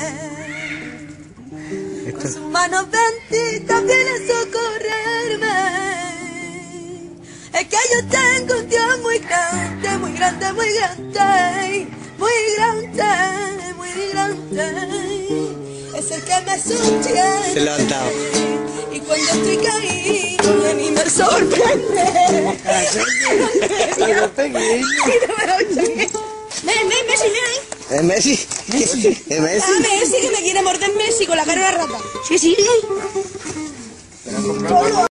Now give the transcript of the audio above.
Con sus manos benditas viene a socorrerme. Es que yo tengo un Dios muy grande, muy grande, muy grande, muy grande, muy grande. Es el que me sostiene. Se lo han dado. Y cuando estoy caído, a mí me sorprende. Messi, ven ahí. ¿Es Messi? ¿Es Messi? Ah, Messi, que me quiere morder Messi con la cara de rata. Sí, sí.